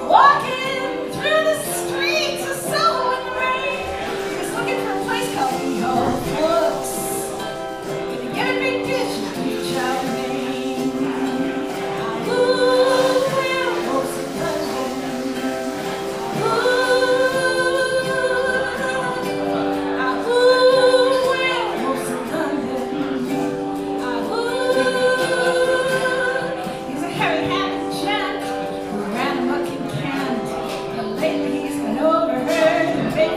walking through the streets of Soho in the rain. He was looking for a place called the Old Books. Gonna get a big dish and reach out and name. Ooh, werewolves in London. Werewolves in London. He's a heavy-handed gent who ran amok in Kent, but lately he's been overheard in Big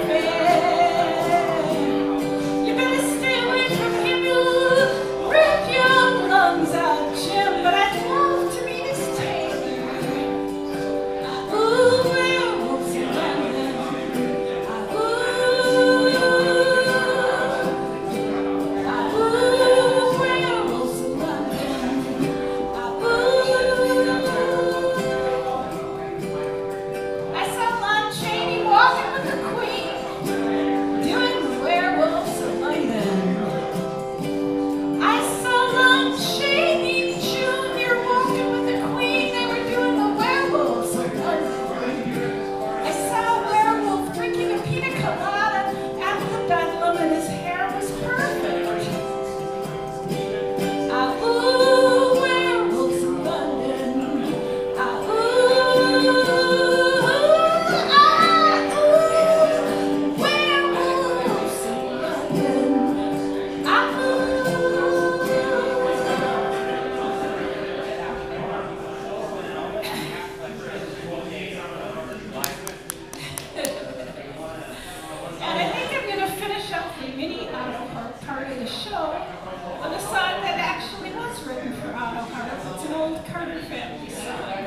Ben. You better stay away from him, you'll rip your lungs out, Jim, but I'd love to read his tale. Ooh, werewolves in London. Werewolves in London. I saw Lon Chaney walking with the Queen, doing the werewolves of London. I saw Lon Chaney Jr. walking with the Queen, they were doing the werewolves of London. I saw a werewolf drinking a pina colada at the Bedlam and his hair was perfect. Ooh, werewolves of London. Werewolves of London. And I think I'm going to finish up the mini Autoharp part of the show with a song that actually was written for Autoharp. It's an old Carter family song.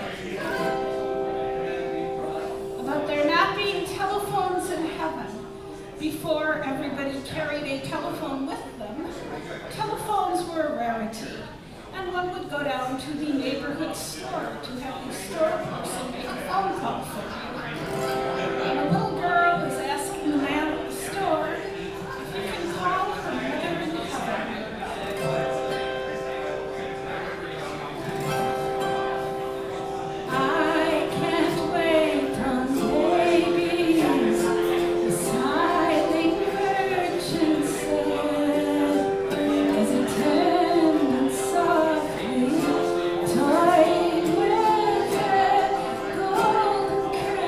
About there not being telephones in heaven. Before everybody carried a telephone with them, telephones were a rarity. And one would go down to the neighborhood store to have the store person make a phone call for you. And a little girl is asking the man at the store if you can call her mother in heaven. I can't wait on babies, the silent virgin said, as attendant softly toyed with her golden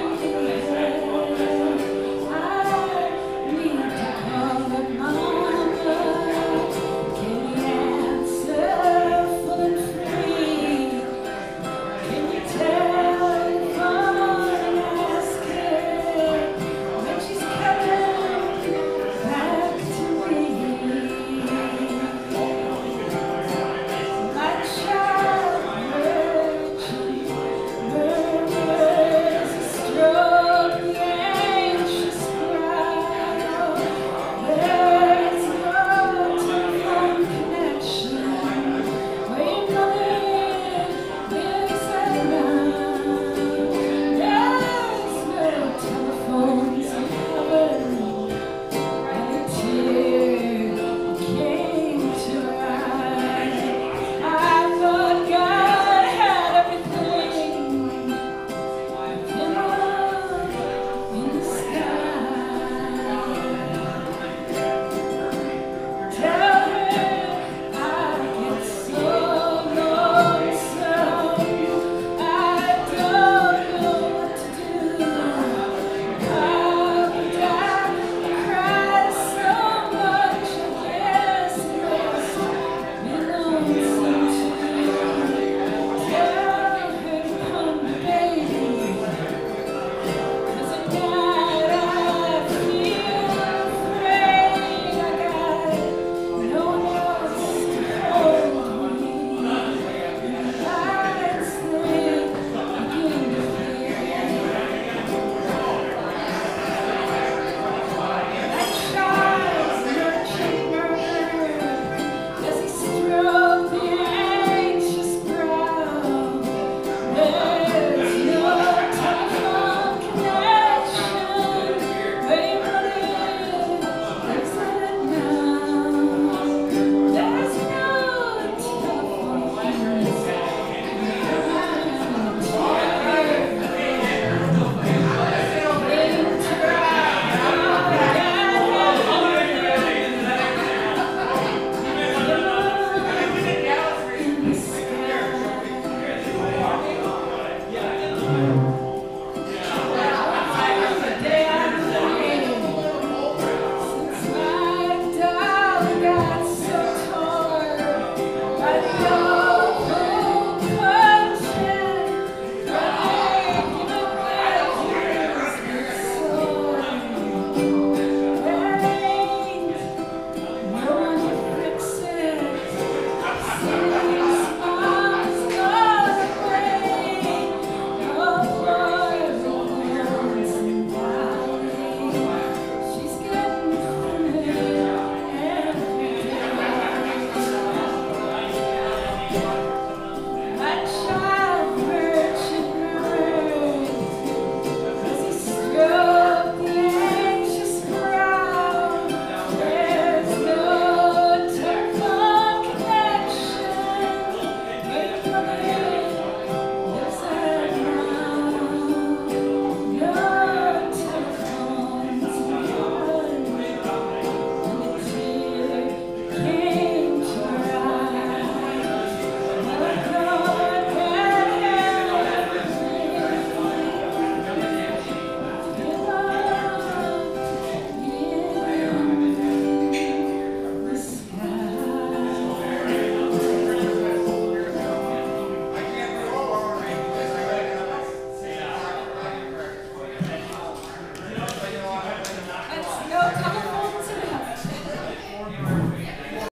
Adios.